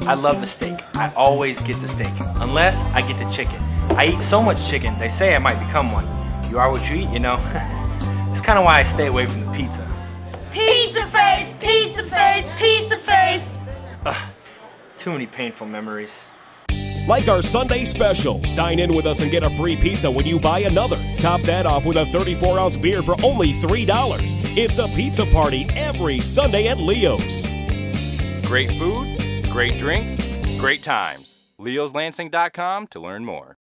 I love the steak. I always get the steak, unless I get the chicken. I eat so much chicken, they say I might become one. You are what you eat, you know. It's kind of why I stay away from the pizza. Pizza face, pizza face, pizza face. Too many painful memories. Like our Sunday special. Dine in with us and get a free pizza when you buy another. Top that off with a 34-ounce beer for only $3. It's a pizza party every Sunday at Leo's. Great food, great drinks, great times. LeosLansing.com to learn more.